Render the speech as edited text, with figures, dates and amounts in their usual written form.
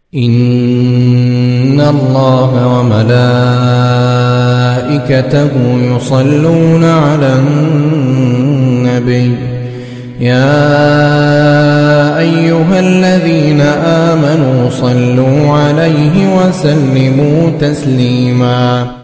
إن الله وملائكته يصلون على النبي يا أيها الذين آمنوا صلوا عليه وسلموا تسليما.